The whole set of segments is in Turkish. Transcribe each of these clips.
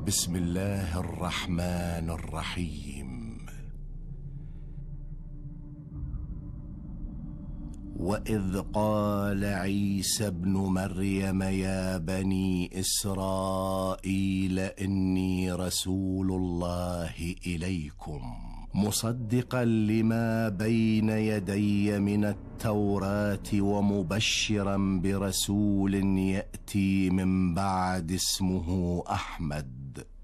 بسم الله الرحمن الرحيم. وإذ قال عيسى ابن مريم يا بني إسرائيل إني رسول الله إليكم مصدقا لما بين يدي من التوراة ومبشرا برسول يأتي من بعد اسمه أحمد.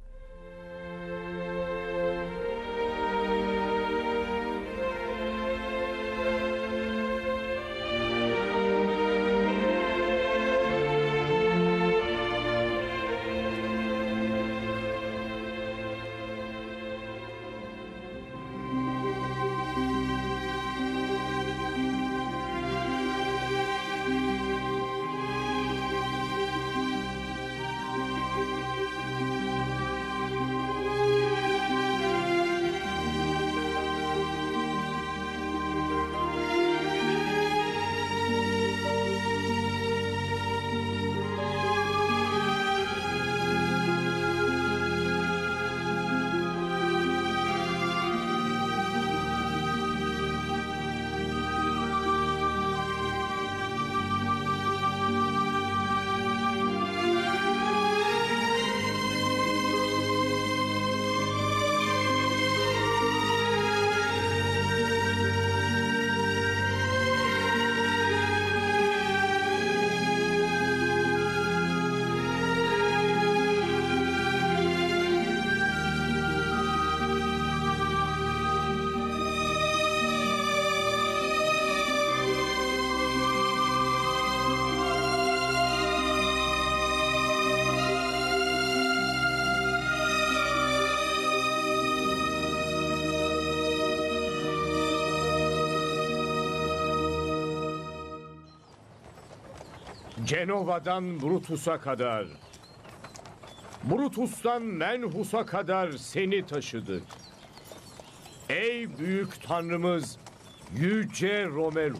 Cenova'dan Brutus'a kadar, Brutus'tan Menhus'a kadar seni taşıdık. Ey büyük tanrımız, yüce Romulus.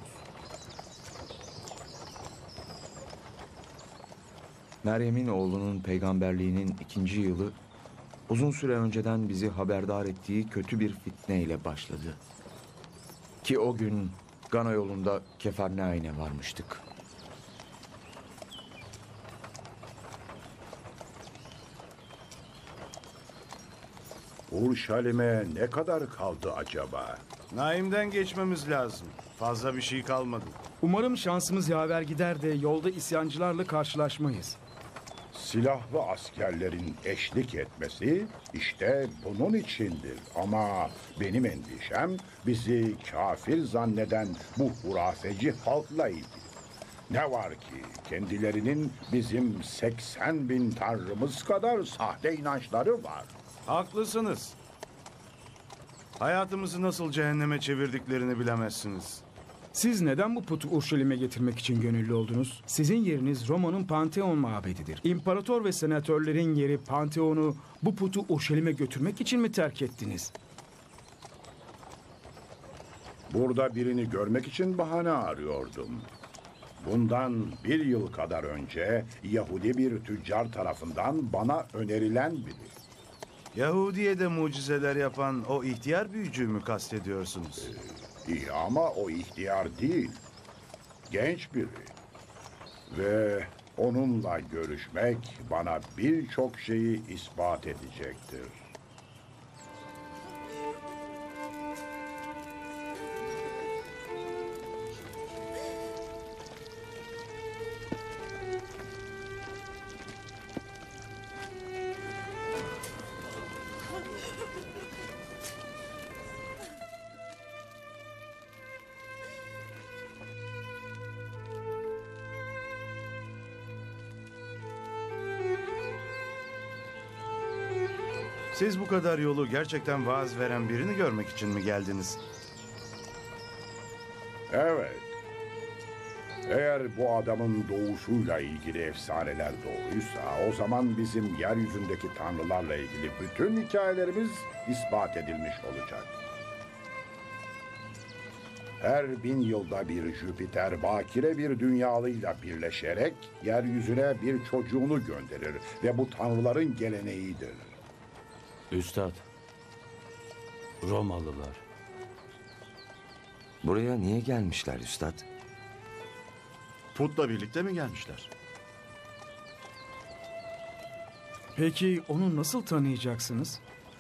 Meryem'in oğlunun peygamberliğinin 2. yılı, uzun süre önceden bizi haberdar ettiği kötü bir fitneyle başladı. Ki o gün Gana yolunda Kefarnaim'e varmıştık. Urşalim'e ne kadar kaldı acaba? Naim'den geçmemiz lazım. Fazla bir şey kalmadı. Umarım şansımız yaver gider de yolda isyancılarla karşılaşmayız. Silahlı askerlerin eşlik etmesi işte bunun içindir. Ama benim endişem bizi kafir zanneden bu hurafeci halkla ilgili. Ne var ki kendilerinin bizim 80.000 tanrımız kadar sahte inançları var. Haklısınız. Hayatımızı nasıl cehenneme çevirdiklerini bilemezsiniz. Siz neden bu putu Urşulim'e getirmek için gönüllü oldunuz? Sizin yeriniz Roma'nın Pantheon mabedidir. İmparator ve senatörlerin yeri Pantheon'u bu putu Urşulim'e götürmek için mi terk ettiniz? Burada birini görmek için bahane arıyordum. Bundan 1 yıl kadar önce Yahudi bir tüccar tarafından bana önerilen biri. Yahudiye'de mucizeler yapan o ihtiyar büyücüyü mü kastediyorsunuz? İyi ama o ihtiyar değil. Genç biri. Ve onunla görüşmek bana birçok şeyi ispat edecektir. Siz bu kadar yolu gerçekten vaaz veren birini görmek için mi geldiniz? Evet. Eğer bu adamın doğuşuyla ilgili efsaneler doğruysa, o zaman bizim yeryüzündeki tanrılarla ilgili bütün hikayelerimiz ispat edilmiş olacak. Her 1000 yılda bir Jüpiter bakire bir dünyalıyla birleşerek yeryüzüne bir çocuğunu gönderir ve bu tanrıların geleneğidir. Üstad, Romalılar. Buraya niye gelmişler üstad? Put'la birlikte mi gelmişler? Peki onu nasıl tanıyacaksınız?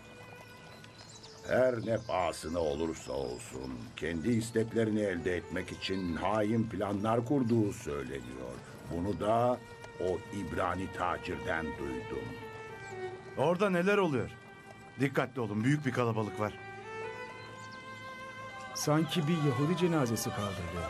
Her ne pahasına olursa olsun kendi isteklerini elde etmek için hain planlar kurduğu söyleniyor. Bunu da o İbrani tacirden duydum. Orada neler oluyor? Dikkatli olun, büyük bir kalabalık var. Sanki bir Yahudi cenazesi kaldırılıyor.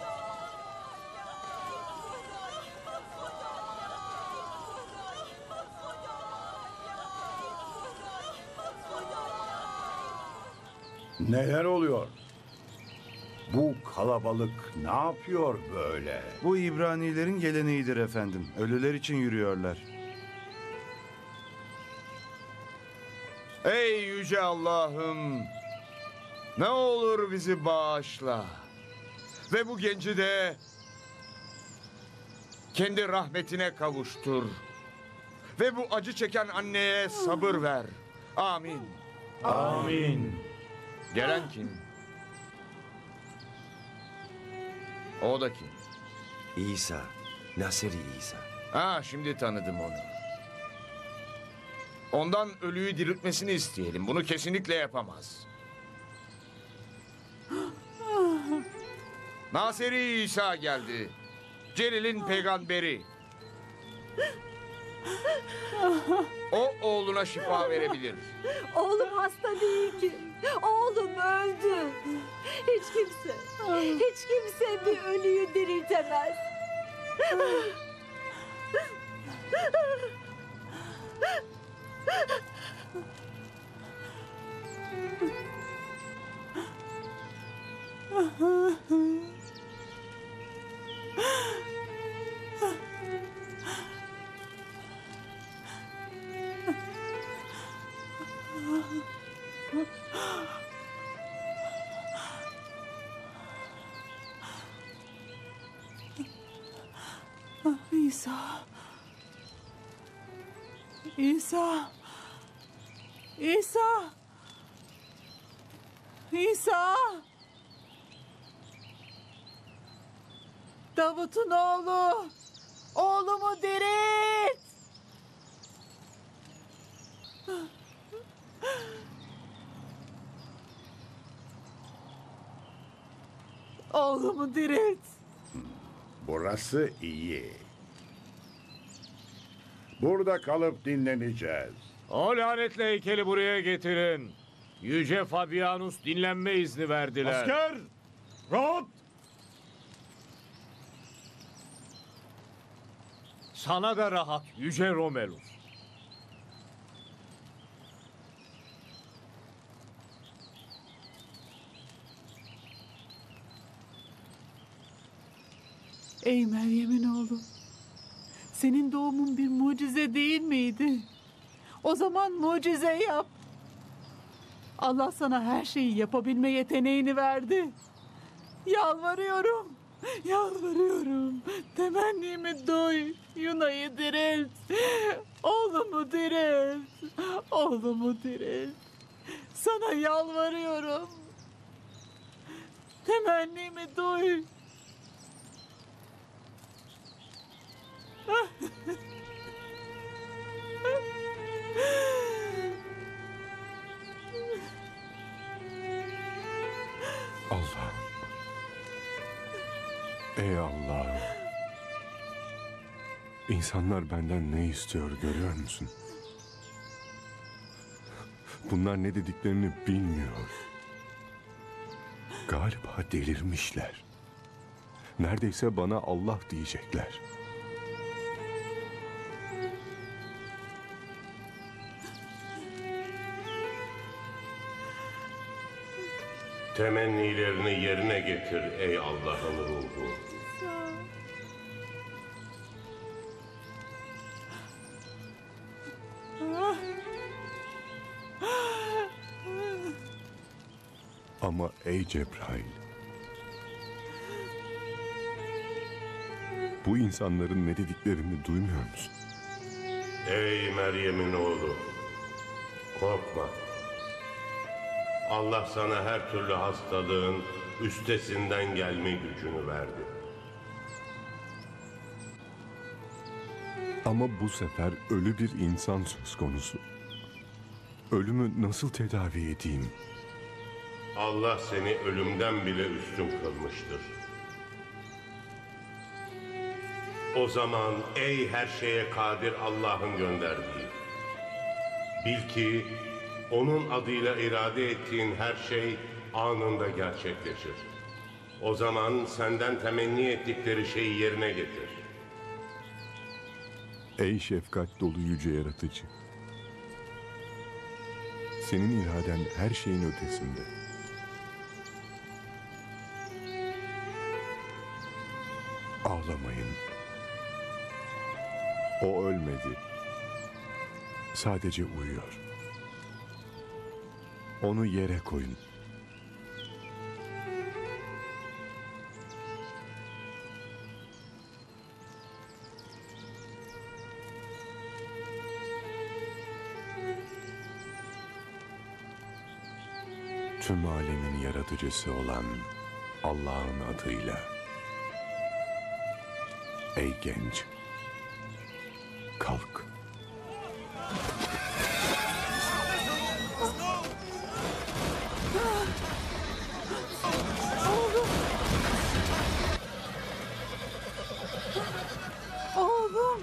Neler oluyor? Bu kalabalık ne yapıyor böyle? Bu İbranilerin geleneğidir efendim. Ölüler için yürüyorlar. Ey yüce Allah'ım, ne olur bizi bağışla ve bu genci de kendi rahmetine kavuştur ve bu acı çeken anneye sabır ver. Amin. Amin. Gelen kim? O da kim? İsa, Naseri İsa. Ha, şimdi tanıdım onu. Ondan ölüyü diriltmesini isteyelim. Bunu kesinlikle yapamaz. Naseri İsa geldi. Celil'in peygamberi. O oğluna şifa verebilir. Oğlum hasta değil ki. Oğlum öldü. Hiç kimse bir ölüyü diriltemez. İsa. İsa. İsa. İsa. Davut'un oğlu. Oğlumu dirilt. Oğlumu dirilt. Burası iyi. Burada kalıp dinleneceğiz. O lanetli heykeli buraya getirin. Yüce Fabianus dinlenme izni verdiler. Asker! Rahat! Sana da rahat Yüce Romulus. Ey Meryem'in oğlu. Senin doğumun bir mucize değil miydi? O zaman mucize yap. Allah sana her şeyi yapabilme yeteneğini verdi. Yalvarıyorum. Yalvarıyorum. Temennimi duy. Yuna'yı dirilt. Oğlumu dirilt. Oğlumu dirilt. Sana yalvarıyorum. Temennimi duy. Allah'ım. Ey Allah'ım. İnsanlar benden ne istiyor görüyor musun? Bunlar ne dediklerini bilmiyor. Galiba delirmişler. Neredeyse bana Allah diyecekler. Temennilerini yerine getir ey Allah'ın ruhu. Ama ey Cebrail, bu insanların ne dediklerini duymuyor musun? Ey Meryem'in oğlu, korkma. Allah sana her türlü hastalığın üstesinden gelme gücünü verdi. Ama bu sefer ölü bir insan söz konusu. Ölümü nasıl tedavi edeyim? Allah seni ölümden bile üstün kılmıştır. O zaman ey her şeye kadir Allah'ın gönderdiği, bil ki onun adıyla irade ettiğin her şey anında gerçekleşir. O zaman senden temenni ettikleri şeyi yerine getir. Ey şefkat dolu yüce yaratıcı. Senin iraden her şeyin ötesinde. Ağlamayın. O ölmedi. Sadece uyuyor. Onu yere koyun. Tüm alemin yaratıcısı olan Allah'ın adıyla. Ey genç, kalk. Oğlum.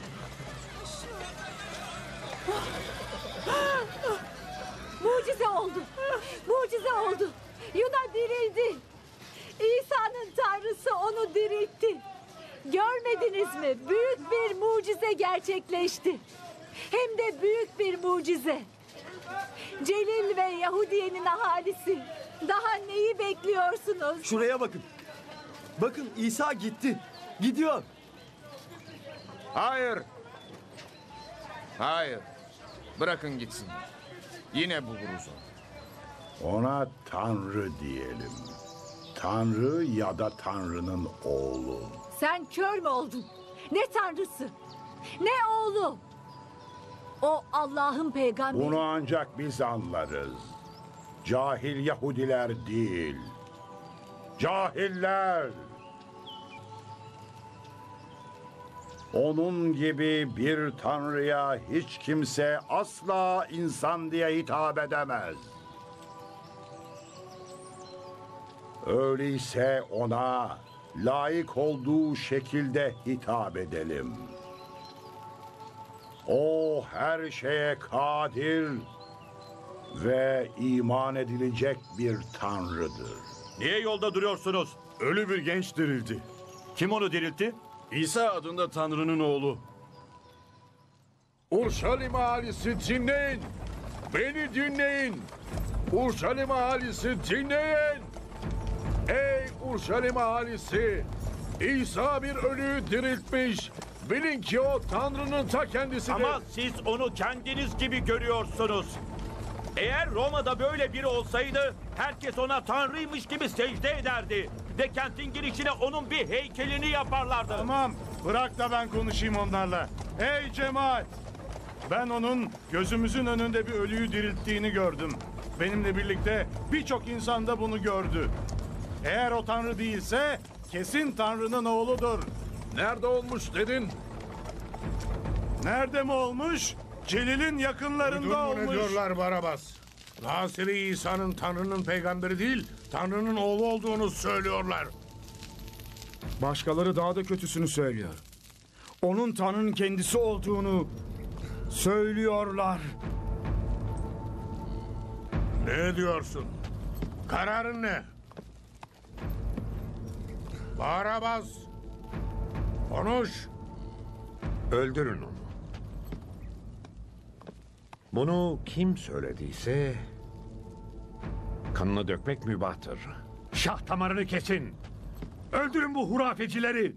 Mucize oldu. Mucize oldu. Yuda dirildi. İsa'nın Tanrısı onu diriltti. Görmediniz mi? Büyük bir mucize gerçekleşti. Hem de büyük bir mucize. Celil ve Yahudiye'nin ahalisi. Daha neyi bekliyorsunuz? Şuraya bakın. Bakın İsa gitti. Gidiyor. Hayır. Hayır. Bırakın gitsin. Yine buluruz onu. Ona Tanrı diyelim. Tanrı ya da Tanrı'nın oğlu. Sen kör mü oldun? Ne tanrısı? Ne oğlu? O Allah'ın peygamberi. Bunu ancak biz anlarız. Cahil Yahudiler değil. Cahiller. Onun gibi bir tanrıya hiç kimse asla insan diye hitap edemez. Öyleyse ona layık olduğu şekilde hitap edelim. O her şeye kadir ve iman edilecek bir tanrıdır. Niye yolda duruyorsunuz? Ölü bir genç dirildi. Kim onu diriltti? İsa adında Tanrı'nın oğlu. Urşalim ahalisi dinleyin. Beni dinleyin. Urşalim ahalisi dinleyin. Ey Urşalim ahalisi. İsa bir ölüyü diriltmiş. Bilin ki o Tanrı'nın ta kendisidir. Ama siz onu kendiniz gibi görüyorsunuz. Eğer Roma'da böyle biri olsaydı herkes ona tanrıymış gibi secde ederdi. Ve kentin girişine onun bir heykelini yaparlardı. Tamam, bırak da ben konuşayım onlarla. Ey cemaat! Ben onun gözümüzün önünde bir ölüyü dirilttiğini gördüm. Benimle birlikte birçok insan da bunu gördü. Eğer o Tanrı değilse kesin Tanrı'nın oğludur. Nerede olmuş dedin? Nerede mi olmuş? Celil'in yakınlarında olmuş. Ne diyorlar Barabas? Nasiri İsa'nın Tanrı'nın peygamberi değil, Tanrı'nın oğlu olduğunu söylüyorlar. Başkaları daha da kötüsünü söylüyor. Onun Tanrı'nın kendisi olduğunu söylüyorlar. Ne diyorsun? Kararın ne? Barabas, konuş. Öldürün onu. Bunu kim söylediyse kanını dökmek mübahtır. Şah damarını kesin. Öldürün bu hurafecileri.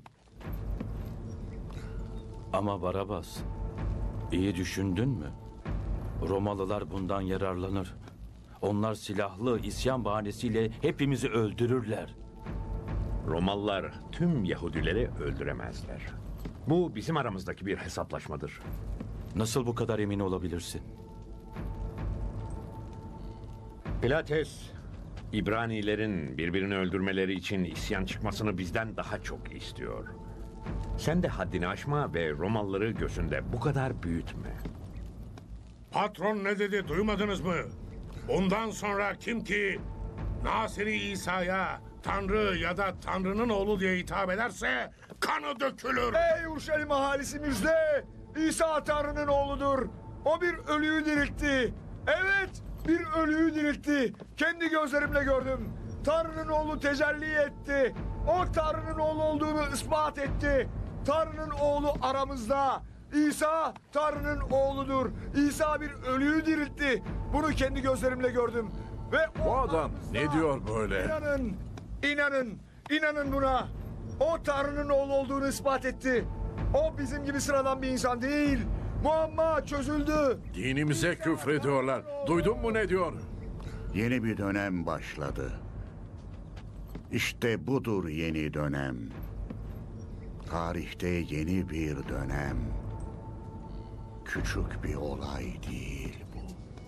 Ama Barabas, iyi düşündün mü? Romalılar bundan yararlanır. Onlar silahlı isyan bahanesiyle hepimizi öldürürler. Romalılar tüm Yahudileri öldüremezler. Bu bizim aramızdaki bir hesaplaşmadır. Nasıl bu kadar emin olabilirsin? Pilates, İbranilerin birbirini öldürmeleri için isyan çıkmasını bizden daha çok istiyor. Sen de haddini aşma ve Romalıları gözünde bu kadar büyütme. Patron ne dedi duymadınız mı? Bundan sonra kim ki Nasiri İsa'ya Tanrı ya da Tanrı'nın oğlu diye hitap ederse kanı dökülür. Ey Urşalim ahalisi müjde! İsa Tanrı'nın oğludur. O bir ölüyü diriltti. Evet, bir ölüyü diriltti. Kendi gözlerimle gördüm. Tanrı'nın oğlu tecelli etti. O Tanrı'nın oğlu olduğunu ispat etti. Tanrı'nın oğlu aramızda. İsa Tanrı'nın oğludur. İsa bir ölüyü diriltti. Bunu kendi gözlerimle gördüm. Ve Bu adam ne diyor böyle? İnanın buna. O Tanrı'nın oğlu olduğunu ispat etti. O bizim gibi sıradan bir insan değil. Muamma çözüldü. Dinimize küfrediyorlar. Duydun mu ne diyor? Yeni bir dönem başladı. İşte budur yeni dönem. Tarihte yeni bir dönem. Küçük bir olay değil bu.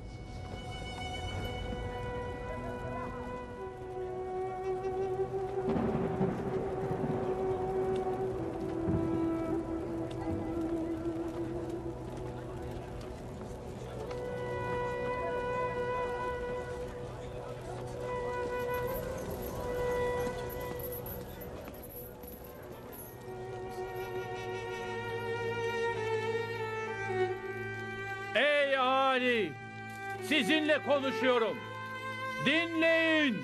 Ey ahali! Sizinle konuşuyorum. Dinleyin!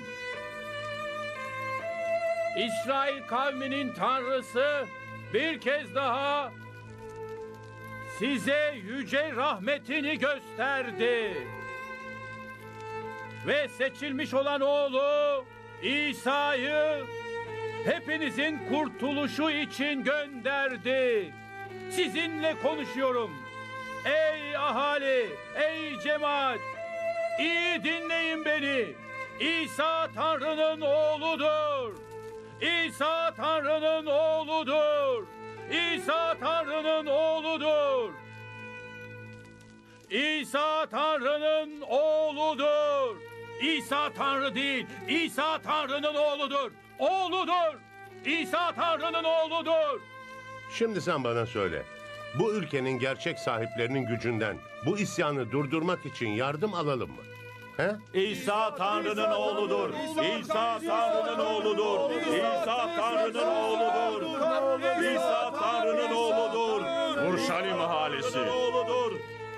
İsrail kavminin Tanrısı bir kez daha size yüce rahmetini gösterdi. Ve seçilmiş olan oğlu İsa'yı hepinizin kurtuluşu için gönderdi. Sizinle konuşuyorum. Ey ahali, ey cemaat, iyi dinleyin beni. İsa Tanrı'nın oğludur. İsa Tanrı'nın oğludur. İsa Tanrı'nın oğludur. İsa Tanrı'nın oğludur. İsa Tanrı değil, İsa Tanrı'nın oğludur. Oğludur. İsa Tanrı'nın oğludur. Şimdi sen bana söyle. Bu ülkenin gerçek sahiplerinin gücünden bu isyanı durdurmak için yardım alalım mı? He? İsa Tanrı'nın oğludur. İsa Tanrı'nın oğludur. İsa Tanrı'nın oğludur. İsa Tanrı'nın oğludur. Urşalim ahalisi. Oğludur.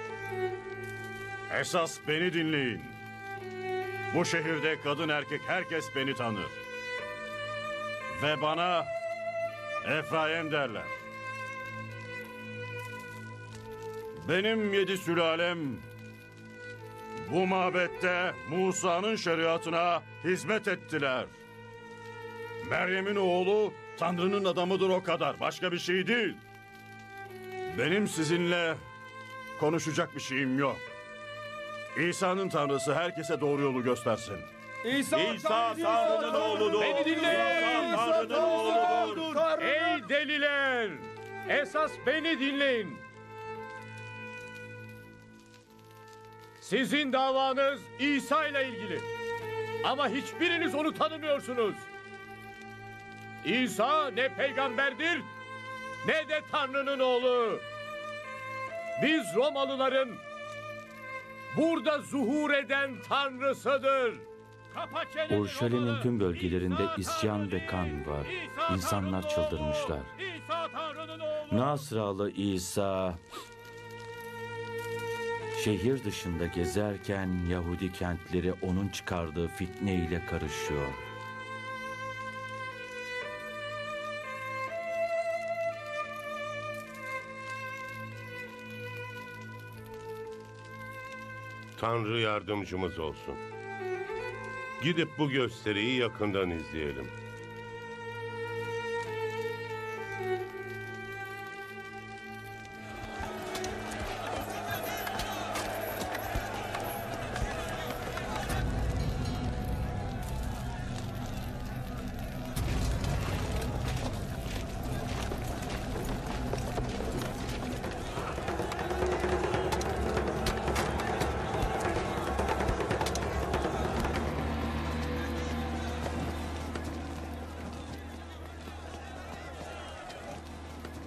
Esas beni dinleyin. Bu şehirde kadın erkek herkes beni tanır. Ve bana Efraim derler. Benim 7 sülalem bu mabette Musa'nın şeriatına hizmet ettiler. Meryem'in oğlu Tanrı'nın adamıdır o kadar. Başka bir şey değil. Benim sizinle konuşacak bir şeyim yok. İsa'nın Tanrısı herkese doğru yolu göstersin. İsa Tanrı'nın oğludur. Beni dinleyin. İsa Tanrı'nın oğludur. Ey deliler! Esas beni dinleyin. Sizin davanız İsa ile ilgili. Ama hiçbiriniz onu tanımıyorsunuz. İsa ne peygamberdir ne de Tanrı'nın oğlu. Biz Romalıların burada zuhur eden Tanrısıdır. Urşalim'in tüm bölgelerinde isyan ve kan var. İnsanlar çıldırmışlar. Nasralı İsa şehir dışında gezerken Yahudi kentleri onun çıkardığı fitne ile karışıyor. Tanrı yardımcımız olsun. Gidip bu gösteriyi yakından izleyelim.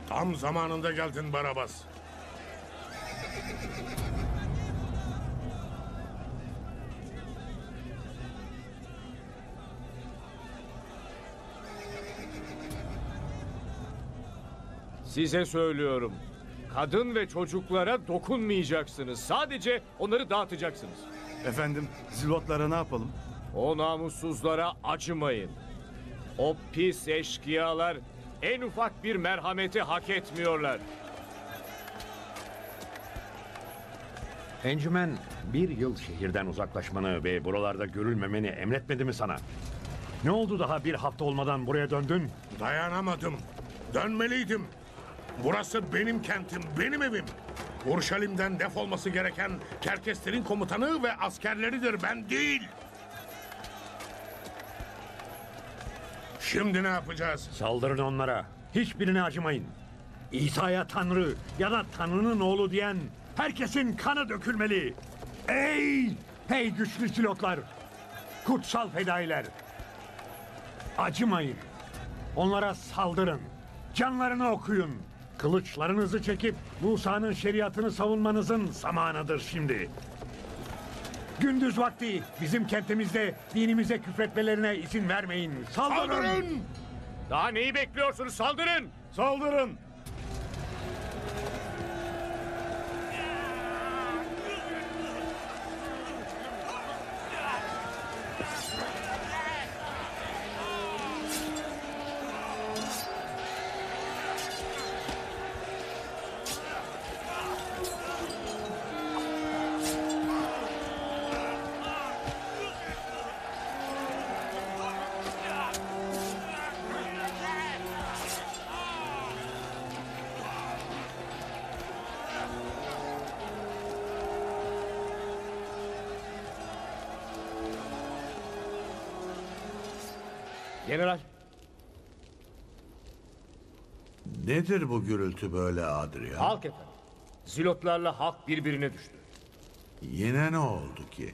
Tam zamanında geldin Barabas. Size söylüyorum. Kadın ve çocuklara dokunmayacaksınız. Sadece onları dağıtacaksınız. Efendim, zilotlara ne yapalım? O namussuzlara acımayın. O pis eşkıyalar en ufak bir merhameti hak etmiyorlar. Encümen bir yıl şehirden uzaklaşmanı ve buralarda görülmemeni emretmedi mi sana? Ne oldu daha bir hafta olmadan buraya döndün? Dayanamadım. Dönmeliydim. Burası benim kentim, benim evim. Urşalim'den defolması gereken Kerkeslerin komutanı ve askerleridir, ben değil. Şimdi ne yapacağız? Saldırın onlara. Hiçbirine acımayın. İsa'ya Tanrı ya da Tanrı'nın oğlu diyen herkesin kanı dökülmeli. Hey güçlü silotlar. Kutsal fedailer. Acımayın. Onlara saldırın. Canlarını okuyun. Kılıçlarınızı çekip Musa'nın şeriatını savunmanızın zamanıdır şimdi. Gündüz vakti bizim kentimizde dinimize küfretmelerine izin vermeyin. Saldırın! Daha neyi bekliyorsunuz? Saldırın! Saldırın! General. Nedir bu gürültü böyle Adrian? Halk efendim. Zilotlarla halk birbirine düştü. Yine ne oldu ki?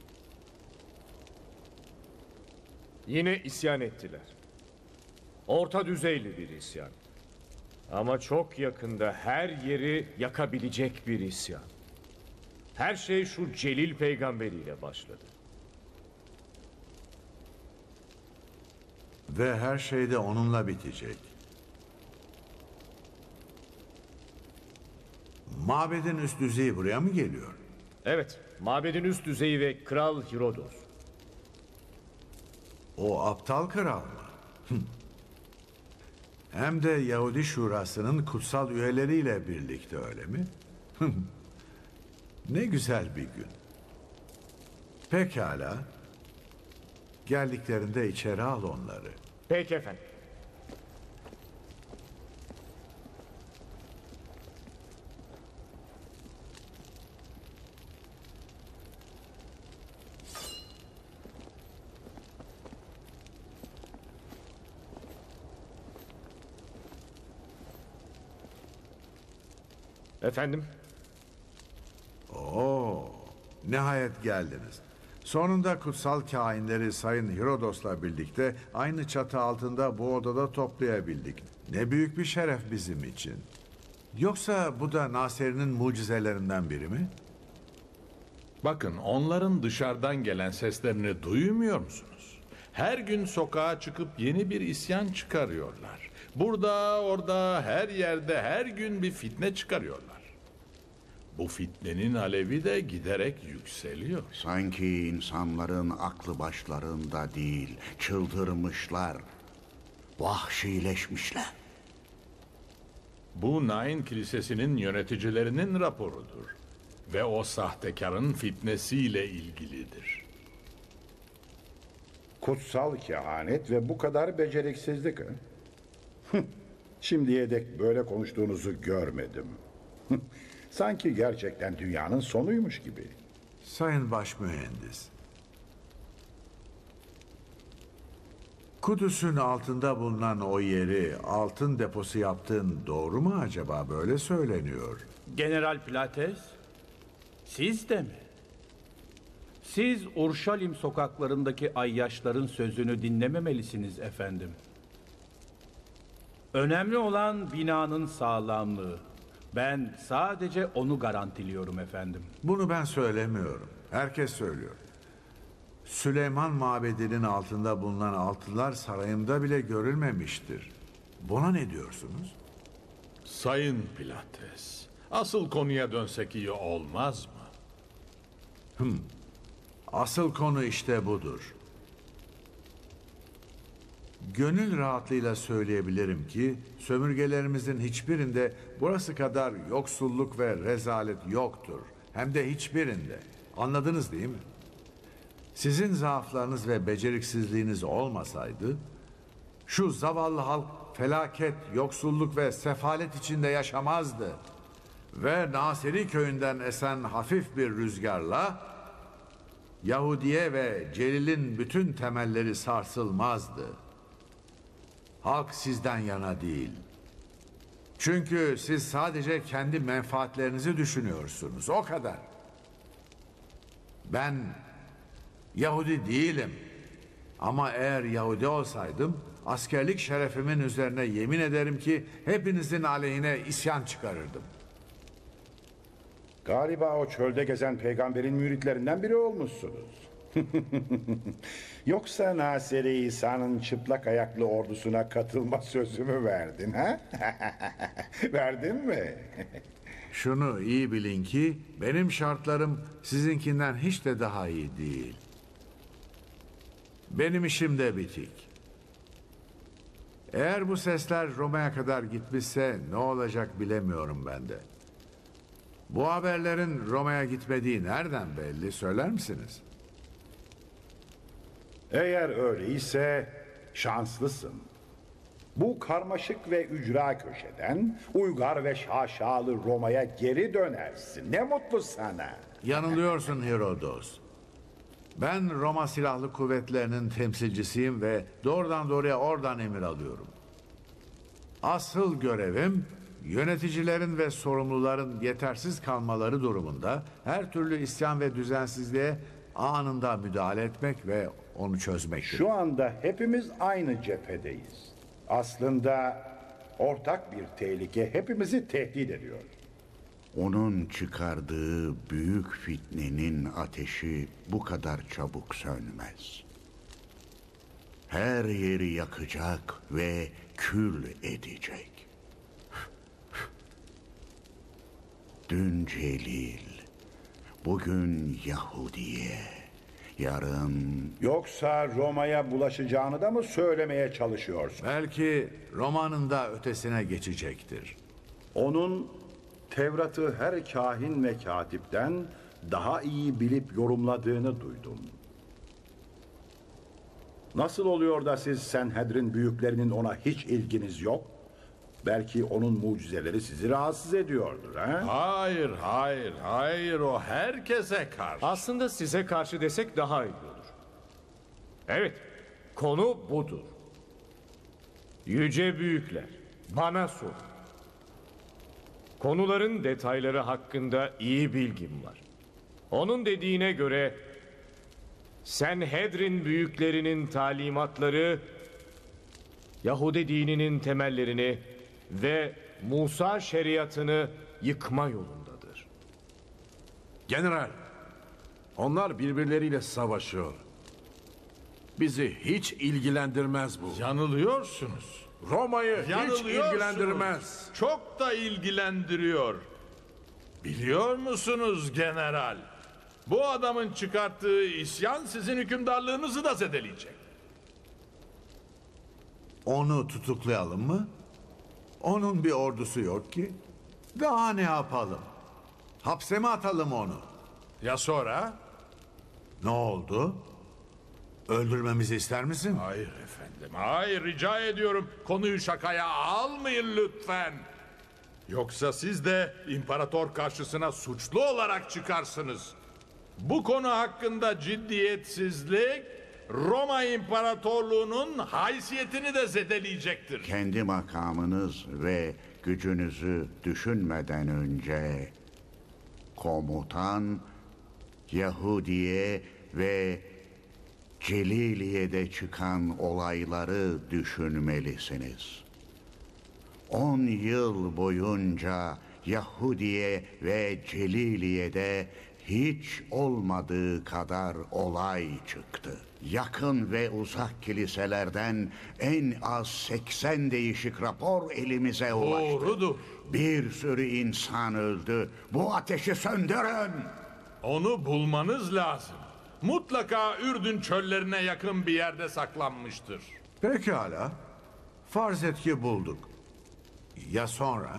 Yine isyan ettiler. Orta düzeyli bir isyan. Ama çok yakında her yeri yakabilecek bir isyan. Her şey şu Celil peygamberiyle başladı. Ve her şey de onunla bitecek. Mabedin üst düzeyi buraya mı geliyor? Evet, mabedin üst düzeyi ve Kral Herodos. O aptal kral mı? Hem de Yahudi Şurası'nın kutsal üyeleriyle birlikte, öyle mi? Ne güzel bir gün. Pekala. Geldiklerinde içeri al onları. Peki efendim. Efendim? Oo, nihayet geldiniz. Sonunda kutsal kainleri Sayın Herodos'la birlikte aynı çatı altında bu odada toplayabildik. Ne büyük bir şeref bizim için. Yoksa bu da Naseri'nin mucizelerinden biri mi? Bakın, onların dışarıdan gelen seslerini duymuyor musunuz? Her gün sokağa çıkıp yeni bir isyan çıkarıyorlar. Burada, orada, her yerde her gün bir fitne çıkarıyorlar. Bu fitnenin alevi de giderek yükseliyor. Sanki insanların aklı başlarında değil, çıldırmışlar, vahşileşmişler. Bu Nain Kilisesi'nin yöneticilerinin raporudur. Ve o sahtekarın fitnesiyle ilgilidir. Kutsal kehanet ve bu kadar beceriksizlik. Şimdiye dek böyle konuştuğunuzu görmedim. Sanki gerçekten dünyanın sonuymuş gibi. Sayın Başmühendis, Kudüs'ün altında bulunan o yeri altın deposu yaptığın doğru mu acaba? Böyle söyleniyor. General Pilates, siz de mi? Siz Urşalim sokaklarındaki ayyaşların sözünü dinlememelisiniz efendim. Önemli olan binanın sağlamlığı. Ben sadece onu garantiliyorum efendim. Bunu ben söylemiyorum. Herkes söylüyor. Süleyman Mabedi'nin altında bulunan altınlar sarayımda bile görülmemiştir. Buna ne diyorsunuz? Sayın Pilates, asıl konuya dönsek iyi olmaz mı? Asıl konu işte budur. Gönül rahatlığıyla söyleyebilirim ki sömürgelerimizin hiçbirinde burası kadar yoksulluk ve rezalet yoktur. Hem de hiçbirinde. Anladınız değil mi? Sizin zaaflarınız ve beceriksizliğiniz olmasaydı şu zavallı halk felaket, yoksulluk ve sefalet içinde yaşamazdı. Ve Nasiri köyünden esen hafif bir rüzgarla Yahudiye ve Celil'in bütün temelleri sarsılmazdı. Halk sizden yana değil. Çünkü siz sadece kendi menfaatlerinizi düşünüyorsunuz. O kadar. Ben Yahudi değilim. Ama eğer Yahudi olsaydım askerlik şerefimin üzerine yemin ederim ki hepinizin aleyhine isyan çıkarırdım. Galiba o çölde gezen peygamberin müritlerinden biri olmuşsunuz. Yoksa Nasiri İsa'nın çıplak ayaklı ordusuna katılma sözü mü verdin ha? Verdin mi? Şunu iyi bilin ki benim şartlarım sizinkinden hiç de daha iyi değil. Benim işim de bitik. Eğer bu sesler Roma'ya kadar gitmişse ne olacak bilemiyorum ben de. Bu haberlerin Roma'ya gitmediği nereden belli, söyler misiniz? Eğer öyleyse şanslısın. Bu karmaşık ve ücra köşeden uygar ve şaşalı Roma'ya geri dönersin. Ne mutlu sana. Yanılıyorsun Herodos. Ben Roma Silahlı Kuvvetleri'nin temsilcisiyim ve doğrudan doğruya oradan emir alıyorum. Asıl görevim yöneticilerin ve sorumluların yetersiz kalmaları durumunda her türlü isyan ve düzensizliğe anında müdahale etmek ve onu çözmektir. Şu anda hepimiz aynı cephedeyiz. Aslında ortak bir tehlike hepimizi tehdit ediyor. Onun çıkardığı büyük fitnenin ateşi bu kadar çabuk sönmez. Her yeri yakacak ve kül edecek. Dün Celil, bugün Yahudiye, yarın... Yoksa Roma'ya bulaşacağını da mı söylemeye çalışıyorsun? Belki Roma'nın da ötesine geçecektir. Onun Tevrat'ı her kahin ve katipten daha iyi bilip yorumladığını duydum. Nasıl oluyor da siz Sanhedrin büyüklerinin ona hiç ilginiz yok? Belki onun mucizeleri sizi rahatsız ediyordur. He? Hayır. O herkese karşı. Aslında size karşı desek daha iyi olur. Evet, konu budur. Yüce büyükler, bana sorun. Konuların detayları hakkında iyi bilgim var. Onun dediğine göre Sanhedrin büyüklerinin talimatları Yahudi dininin temellerini ve Musa şeriatını yıkma yolundadır. General, onlar birbirleriyle savaşıyor. Bizi hiç ilgilendirmez bu. Yanılıyorsunuz. Roma'yı hiç ilgilendirmez. Çok da ilgilendiriyor. Biliyor musunuz general? Bu adamın çıkarttığı isyan sizin hükümdarlığınızı da zedeleyecek. Onu tutuklayalım mı? Onun bir ordusu yok ki. Daha ne yapalım? Hapse mi atalım onu? Ya sonra? Ne oldu? Öldürmemizi ister misin? Hayır efendim, hayır, rica ediyorum. Konuyu şakaya almayın lütfen. Yoksa siz de imparator karşısına suçlu olarak çıkarsınız. Bu konu hakkında ciddiyetsizlik Roma İmparatorluğu'nun haysiyetini de zedeleyecektir. Kendi makamınız ve gücünüzü düşünmeden önce komutan Yahudiye ve Celiliye'de çıkan olayları düşünmelisiniz. 10 yıl boyunca Yahudiye ve Celiliye'de hiç olmadığı kadar olay çıktı. Yakın ve uzak kiliselerden en az 80 değişik rapor elimize ulaştı. Doğrudur. Bir sürü insan öldü. Bu ateşi söndürün. Onu bulmanız lazım. Mutlaka Ürdün çöllerine yakın bir yerde saklanmıştır. Pekala. Farz et ki bulduk. Ya sonra?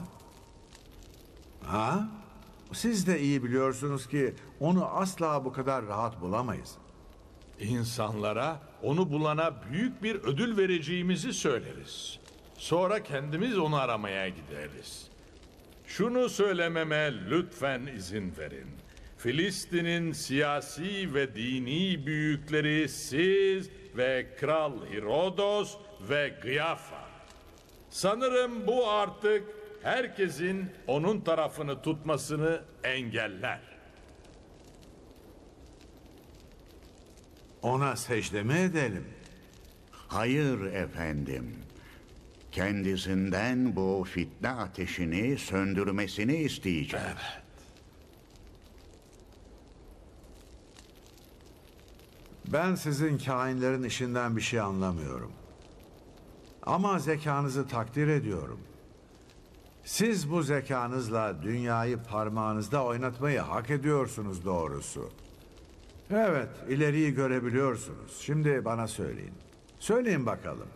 Ha? Siz de iyi biliyorsunuz ki onu asla bu kadar rahat bulamayız. İnsanlara onu bulana büyük bir ödül vereceğimizi söyleriz. Sonra kendimiz onu aramaya gideriz. Şunu söylememe lütfen izin verin. Filistin'in siyasi ve dini büyükleri siz ve Kral Herodos ve Gıyafa. Sanırım bu artık herkesin onun tarafını tutmasını engeller. Ona secde mi edelim? Hayır efendim. Kendisinden bu fitne ateşini söndürmesini isteyeceğiz. Evet. Ben sizin kainlerin işinden bir şey anlamıyorum. Ama zekanızı takdir ediyorum. Siz bu zekanızla dünyayı parmağınızda oynatmayı hak ediyorsunuz doğrusu. Evet, ileriyi görebiliyorsunuz. Şimdi bana söyleyin. Söyleyin bakalım.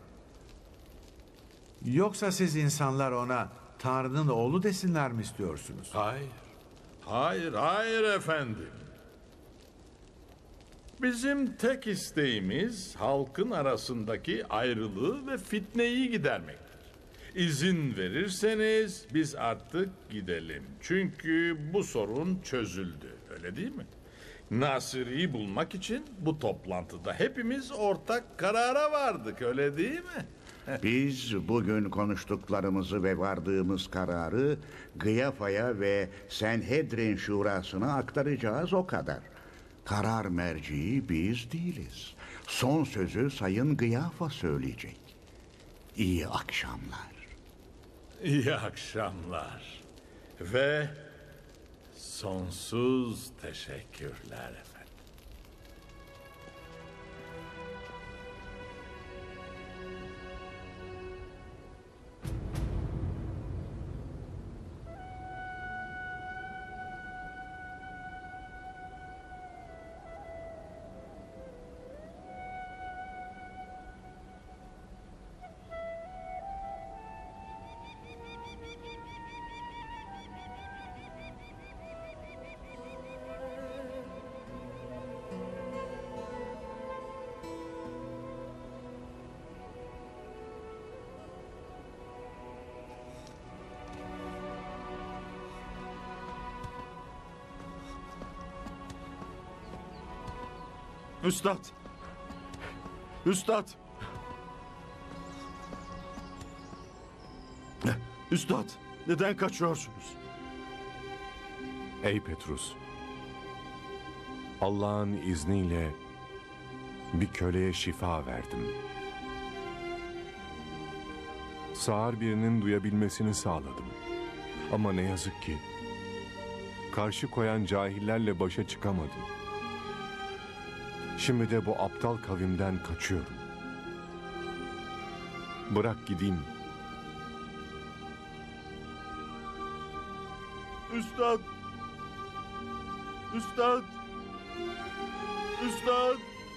Yoksa siz insanlar ona Tanrı'nın oğlu desinler mi istiyorsunuz? Hayır. Hayır efendim. Bizim tek isteğimiz halkın arasındaki ayrılığı ve fitneyi gidermektir. İzin verirseniz biz artık gidelim. Çünkü bu sorun çözüldü. Öyle değil mi? Nasiri'yi bulmak için bu toplantıda hepimiz ortak karara vardık. Öyle değil mi? Biz bugün konuştuklarımızı ve vardığımız kararı Gıyafa'ya ve Senhedrin Şurası'na aktaracağız, o kadar. Karar merciği biz değiliz. Son sözü Sayın Gıyafa söyleyecek. İyi akşamlar. İyi akşamlar. Ve sonsuz teşekkürler efendim. Üstad! Üstad! Üstad! Neden kaçıyorsunuz? Ey Petrus, Allah'ın izniyle bir köleye şifa verdim. Sağır birinin duyabilmesini sağladım. Ama ne yazık ki karşı koyan cahillerle başa çıkamadım. Şimdi de bu aptal kavimden kaçıyorum. Bırak gideyim. Üstad! Üstad! Üstad!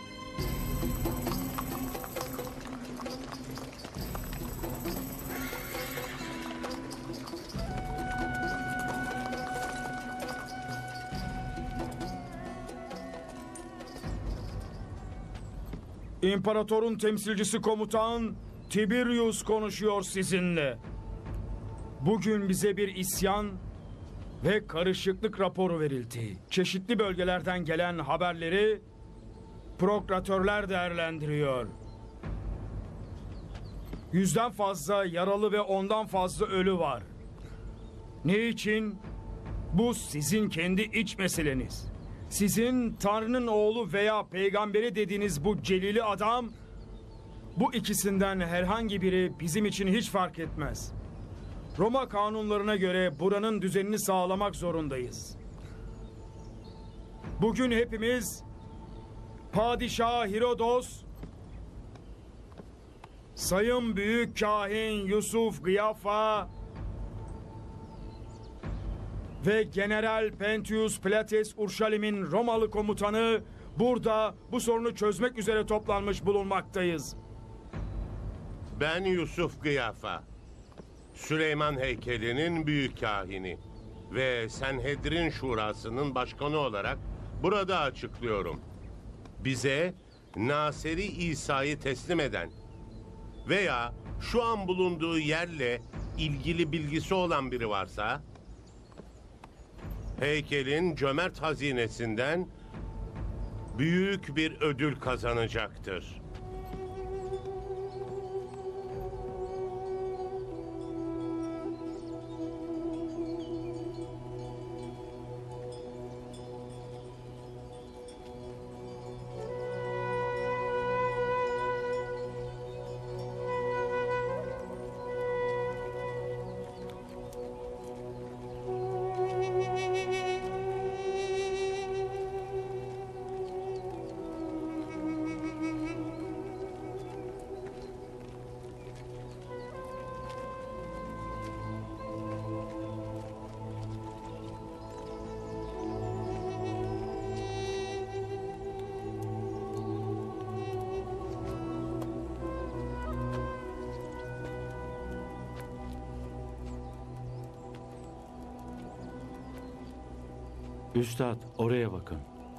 İmparatorun temsilcisi komutan Tiberius konuşuyor sizinle. Bugün bize bir isyan ve karışıklık raporu verildi. Çeşitli bölgelerden gelen haberleri proküratörler değerlendiriyor. 100'den fazla yaralı ve 10'dan fazla ölü var. Ne için? Bu sizin kendi iç meseleniz. Sizin Tanrı'nın oğlu veya peygamberi dediğiniz bu celili adam, bu ikisinden herhangi biri bizim için hiç fark etmez. Roma kanunlarına göre buranın düzenini sağlamak zorundayız. Bugün hepimiz Padişah Herodos, Sayın Büyük Kahin Yusuf Gıyafa ve General Pentius Plates Urşalim'in Romalı komutanı burada bu sorunu çözmek üzere toplanmış bulunmaktayız. Ben Yusuf Gıyafa, Süleyman heykelinin büyük kahini ve Senhedrin Şurası'nın başkanı olarak burada açıklıyorum. Bize Naseri İsa'yı teslim eden veya şu an bulunduğu yerle ilgili bilgisi olan biri varsa, heykelin cömert hazinesinden büyük bir ödül kazanacaktır. Üstad, oraya bakın.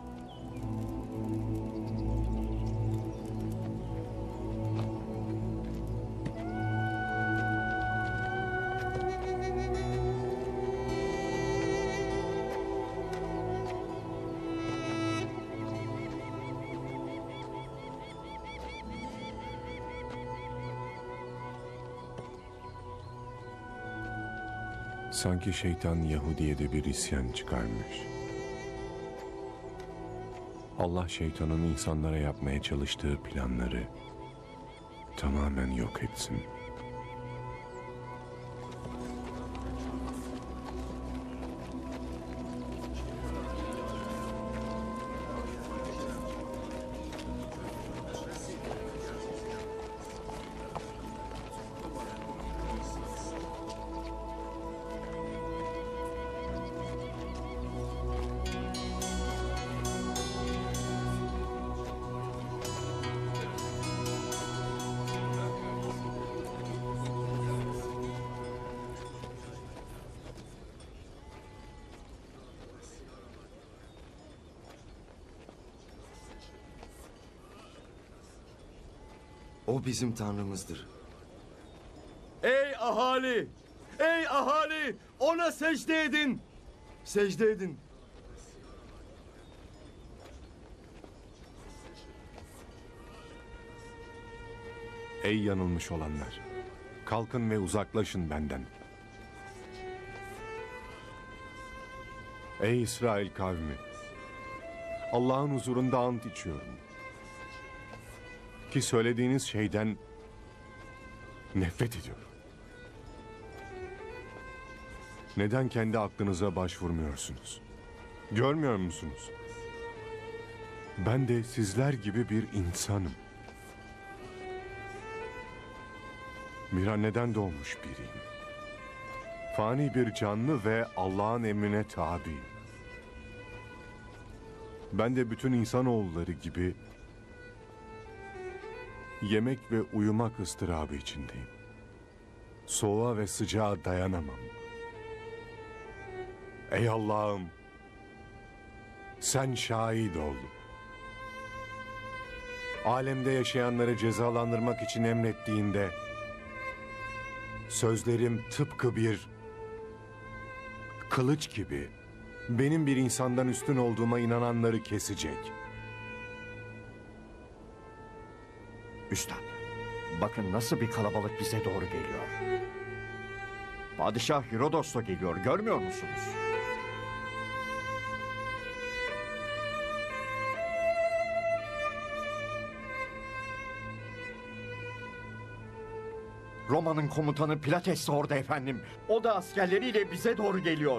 Sanki şeytan Yahudi'ye de bir isyan çıkarmış. Allah şeytanın insanlara yapmaya çalıştığı planları tamamen yok etsin. O bizim tanrımızdır. Ey ahali! Ey ahali! Ona secde edin! Secde edin. Ey yanılmış olanlar! Kalkın ve uzaklaşın benden. Ey İsrail kavmi! Allah'ın huzurunda ant içiyorum. Ki söylediğiniz şeyden nefret ediyorum. Neden kendi aklınıza başvurmuyorsunuz? Görmüyor musunuz? Ben de sizler gibi bir insanım. Bir anneden doğmuş biriyim. Fani bir canlı ve Allah'ın emrine tabiyim. Ben de bütün insanoğulları gibi yemek ve uyumak ıstırabı içindeyim. Soğuğa ve sıcağa dayanamam. Ey Allah'ım, sen şahit ol. Alemde yaşayanları cezalandırmak için emrettiğinde sözlerim tıpkı bir kılıç gibi benim bir insandan üstün olduğuma inananları kesecek. Üstad, bakın nasıl bir kalabalık bize doğru geliyor. Padişah Herodos da geliyor, görmüyor musunuz? Roma'nın komutanı Pilates de orada efendim. O da askerleriyle bize doğru geliyor.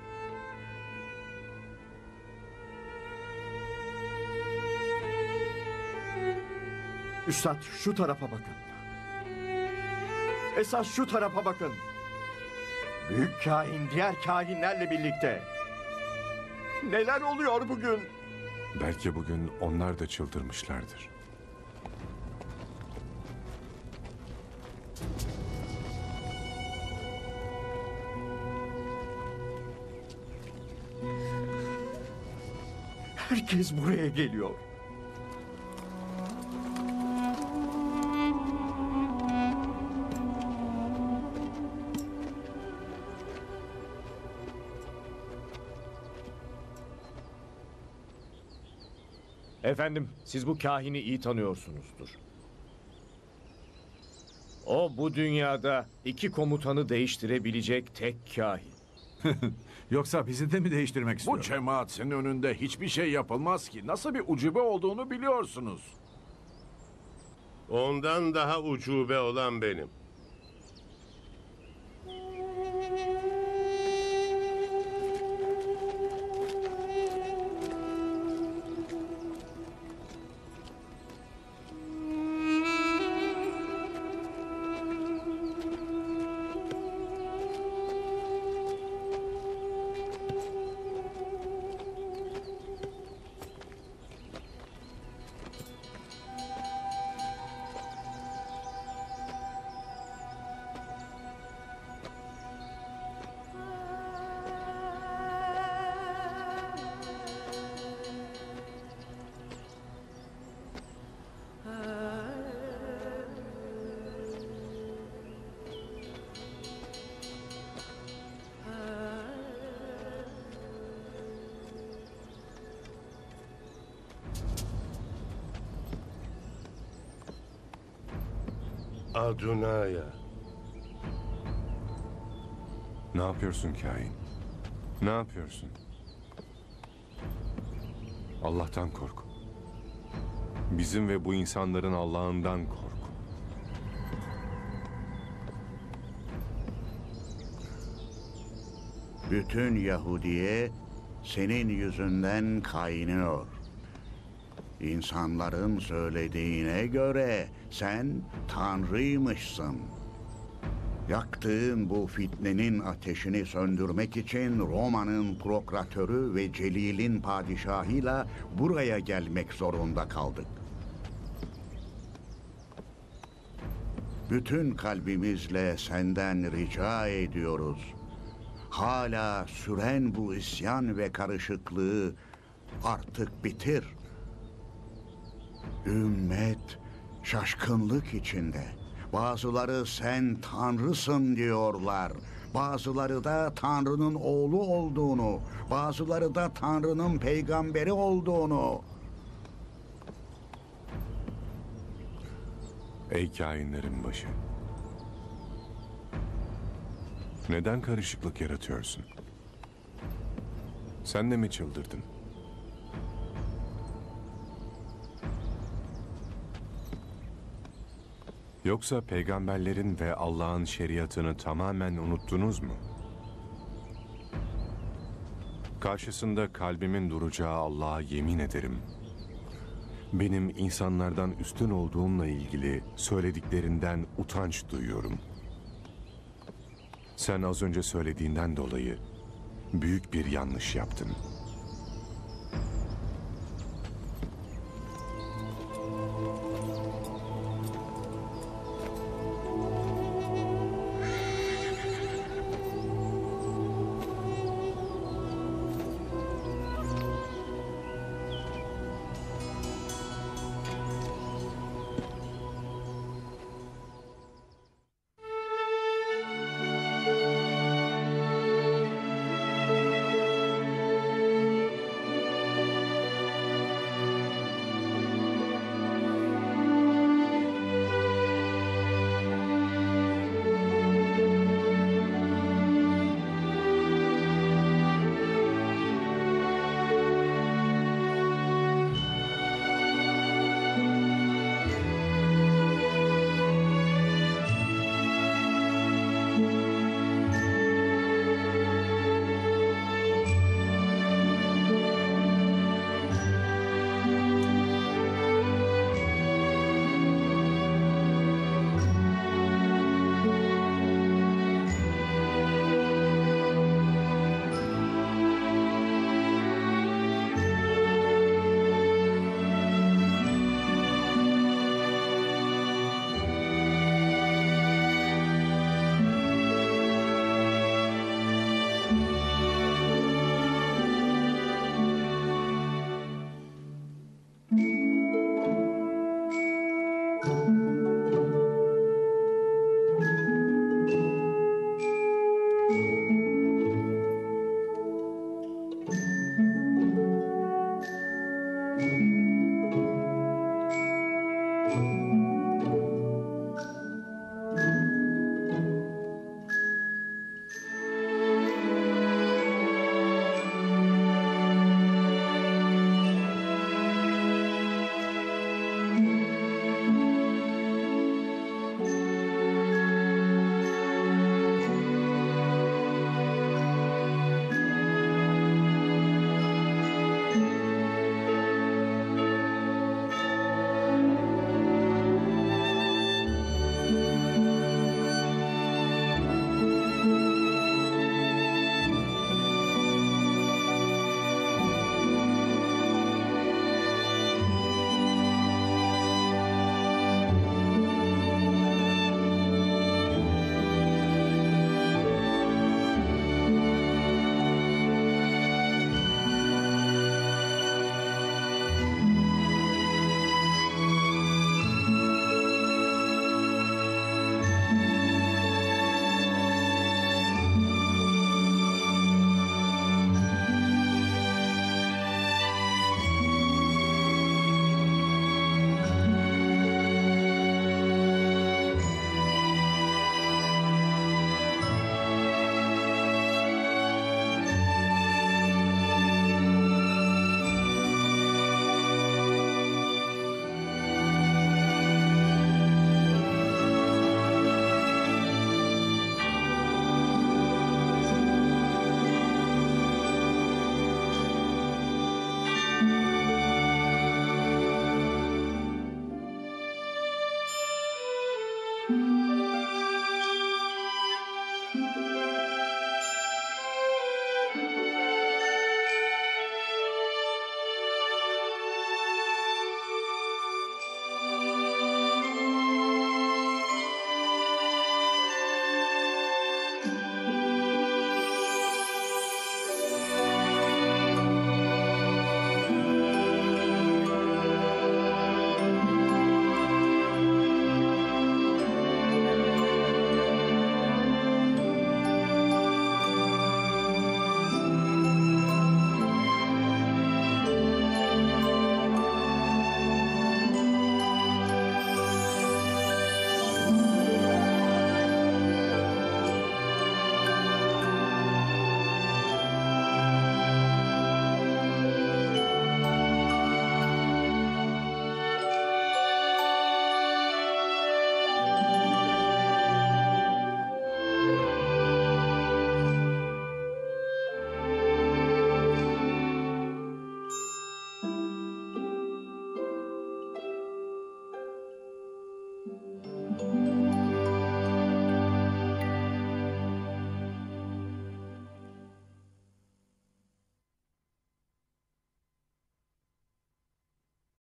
Üstad şu tarafa bakın. Esas şu tarafa bakın. Büyük kahin diğer kahinlerle birlikte. Neler oluyor bugün? Belki bugün onlar da çıldırmışlardır. Herkes buraya geliyor. Efendim, siz bu kahini iyi tanıyorsunuzdur. O bu dünyada 2 komutanı değiştirebilecek tek kahin. Yoksa bizi de mi değiştirmek istiyor? Bu cemaatin önünde hiçbir şey yapılmaz ki. Nasıl bir ucube olduğunu biliyorsunuz. Ondan daha ucube olan benim. Adunaya. Ne yapıyorsun kahin? Ne yapıyorsun? Allah'tan kork. Bizim ve bu insanların Allah'ından kork. Bütün Yahudiye senin yüzünden kaynıyor. İnsanların söylediğine göre sen Tanrıymışsın. Yaktığın bu fitnenin ateşini söndürmek için Roma'nın prokratörü ve Celil'in padişahıyla buraya gelmek zorunda kaldık. Bütün kalbimizle senden rica ediyoruz. Hala süren bu isyan ve karışıklığı artık bitir. Ümmet şaşkınlık içinde. Bazıları sen Tanrısın diyorlar. Bazıları da Tanrı'nın oğlu olduğunu, bazıları da Tanrı'nın peygamberi olduğunu. Ey kainlerin başı. Neden karışıklık yaratıyorsun? Sen de mi çıldırdın? Yoksa peygamberlerin ve Allah'ın şeriatını tamamen unuttunuz mu? Karşısında kalbimin duracağı Allah'a yemin ederim. Benim insanlardan üstün olduğumla ilgili söylediklerinden utanç duyuyorum. Sen az önce söylediğinden dolayı büyük bir yanlış yaptın. olsun.